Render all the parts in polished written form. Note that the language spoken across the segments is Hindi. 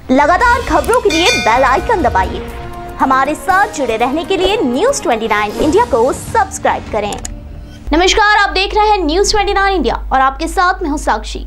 लगातार खबरों के लिए बेल आइकन दबाइए। हमारे साथ जुड़े रहने के लिए न्यूज़ 29 इंडिया को सब्सक्राइब करें। नमस्कार, आप देख रहे हैं न्यूज़ 29 इंडिया और आपके साथ मैं हूं साक्षी।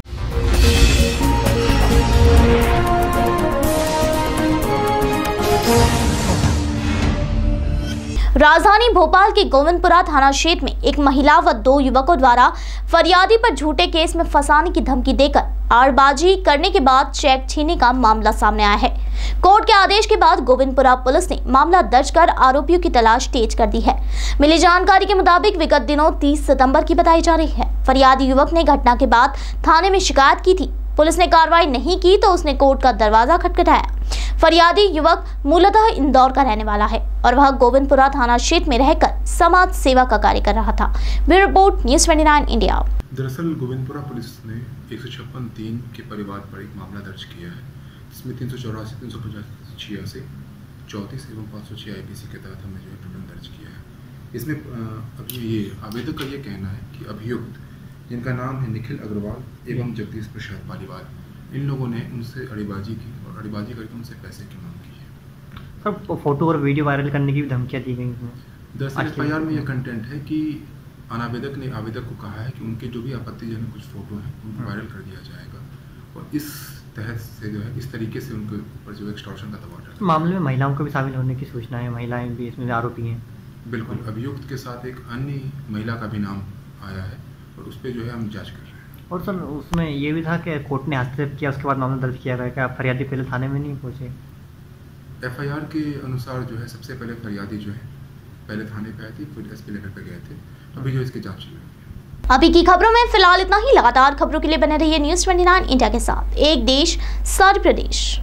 राजधानी भोपाल के गोविंदपुरा थाना क्षेत्र में एक महिला व 2 युवकों द्वारा फरियादी पर झूठे केस में फंसाने की धमकी देकर आड़बाजी करने के बाद चेक छीनने का मामला सामने आया है। कोर्ट के आदेश के बाद गोविंदपुरा पुलिस ने मामला दर्ज कर आरोपियों की तलाश तेज कर दी है। मिली जानकारी के मुताबिक विगत दिनों 30 सितंबर की बताई जा रही है। फरियादी युवक ने घटना के बाद थाने में शिकायत की थी। पुलिस ने कार्रवाई नहीं की तो उसने कोर्ट का दरवाजा खटखटाया। फरियादी युवक मूलतः इंदौर का रहने वाला है और वह गोविंदपुरा थाना क्षेत्र में रहकर समाज सेवा का कार्य कर रहा था। Bureau report news 29 India. दरअसल गोविंदपुरा पुलिस ने 156(3) के परिवार पर एक मामला दर्ज किया है, जिसमें 384, 385, 34 एवं 506 IPC के तहत हमने जो है प्रकरण दर्ज किया है। इसमें अभी ये आवेदक का ये कहना है कि अभियुक्त, जिनका नाम है निखिल अग्रवाल एवं जगदीश प्रसाद पालीवाल, इन लोगों ने उनसे अड़ीबाजी की और अड़ीबाजी करके उनसे पैसे की मांग की है। सर, फोटो और वीडियो वायरल करने की भी धमकियाँ दी गई हैं। दरअसल FIR में यह कंटेंट है कि अनावेदक ने आवेदक को कहा है कि उनके जो भी आपत्तिजनक कुछ फोटो हैं उनको वायरल कर दिया जाएगा और इस तहत से जो है इस तरीके से उनके ऊपर जो एक्सटॉर्शन का दबाव डाला। मामले में महिलाओं को भी शामिल होने की सूचना है, महिलाएं भी इसमें आरोपी हैं। बिल्कुल, अभियुक्त के साथ एक अन्य महिला का भी नाम आया है और उस पर जो है हम जाँच कर रहे हैं। और सर, उसमें ये भी था कि कोर्ट ने हस्तक्षेप किया, उसके बाद मामला दर्ज किया गया। क्या फरियादी पहले थाने में नहीं पहुँचे? FIR के अनुसार जो है सबसे पहले फरियादी जो है पहले थाने पे आए थे, फिर SP लेटर पे गए थे। अभी जो इसकी जांच चल रही है। अभी की खबरों में फिलहाल इतना ही। लगातार खबरों के लिए बने रहिए न्यूज़ 29 इंडिया के साथ। एक देश, सारे प्रदेश।